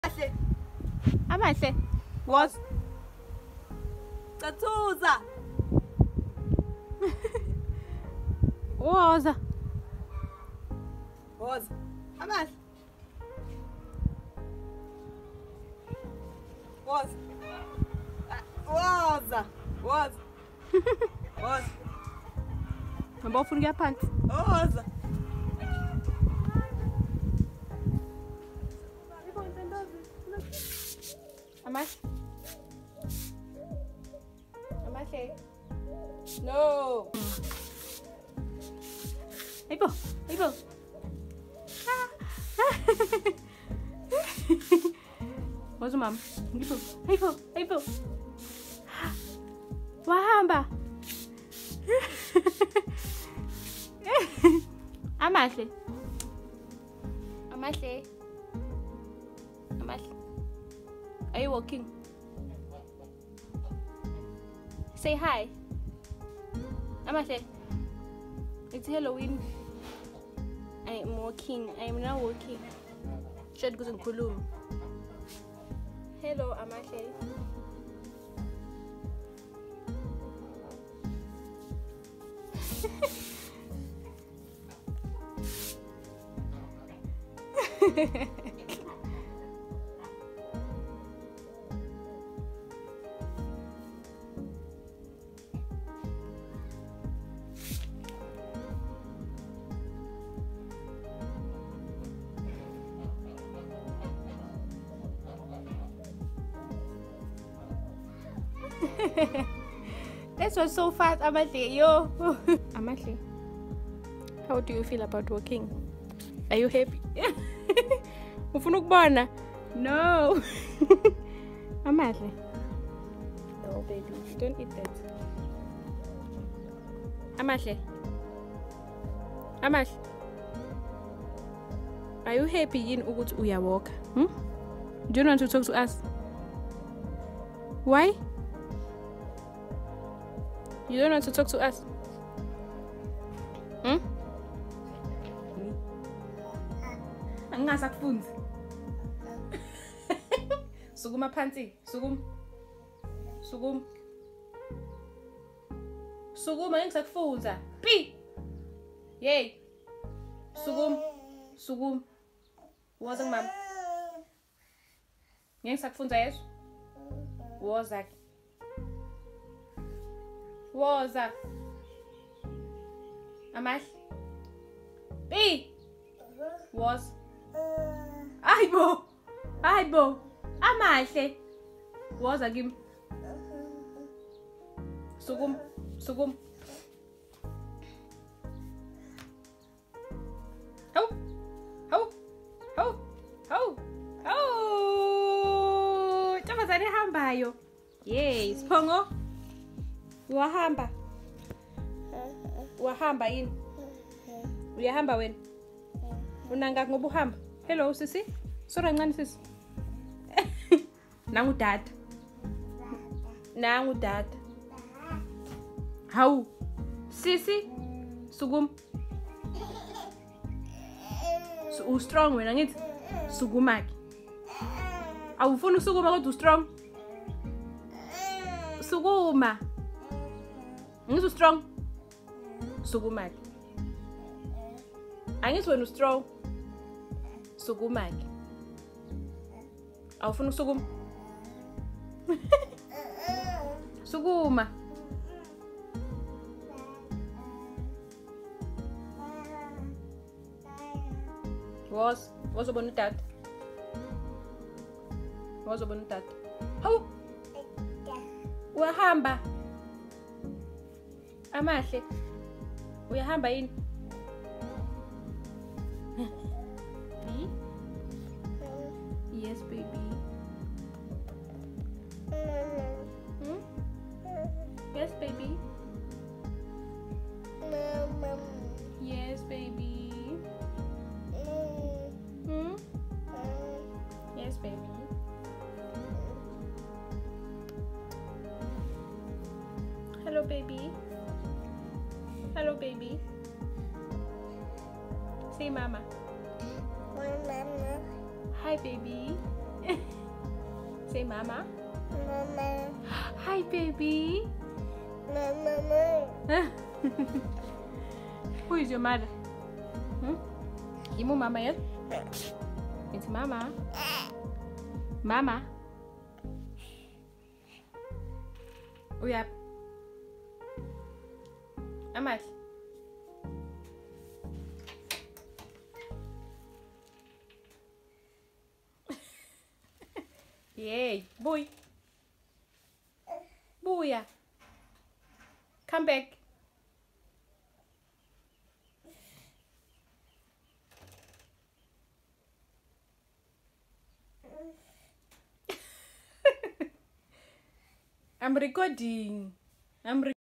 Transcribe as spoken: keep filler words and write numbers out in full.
Amahle. Was? Tatsuza. Woza. Woza. Amahle. Woza. Woza. Woza. Woza. Mabao ufuna ukuya phansi. Woza. Amahle. Amahle. No. Hey po. Hey po. Woza mama. Hey po. Hey po. Hey po. Wahamba. Amahle. Amahle. Amahle. Are you walking? Say hi. Amahle. It's Halloween. I am walking. I am now walking. Shad goes in Kulum. Hello, Amahle. That was so fast, Amahle. Yo. Amahle, how do you feel about walking? Are you happy? Ufuna ukubona? No. Amahle. No, baby. Don't eat that. Amahle. Amahle. Are you happy in ukuthi uyawalk? Hmm? Do you want to talk to us? Why? You don't want to talk to us? Hmm? Angasakufunzi. Sukuma phansi. Sukum. Sukum. Sukuma ngisakufunza. Pi. Yey. Sukum. Sukum. Woza mama. Ngisakufunza yeso. Woza. Woza. Amahle. Pi. Was. Aibo. Aibo. Amahle. Woza kim. Sukum. Sukum. Ho. Ho. Ho. Ho. Ho. Ntombazane ehambayo. Yey, Sipho. Wahamba. Wahamba yini? Uyahamba wena? Unanga ngoba uhamba. Hello sisi. Sora ncane sisi. Nangu dad. Nangu dad. Hawu. Sisi. Sukum. So u strong wena ngithi. Sukumaki. Awufuna usukuma kodwa u strong. Sukuma. Ngithi u strong. Sukumaki. Angithi wena u strong. Sukumaki. Awufuna ukusukuma? Sukuma. Was, was ubona utata? Was ubona utata? Hawu. Uyahamba. Amahle. Uyahamba yini? Yes, baby. Hmm? Yes, baby. Yes, baby. Hmm? Yes, baby. Hello, baby. Hello, baby. Say mama. Mama. Hi, baby. Say mama. Mama. Hi, baby. Mama. Who is your mother? Hmm? Imu mama yet? It's mama. Mama. Uyap. Amat. Yay, boy. Booyah. Come back. I'm recording. I'm recording.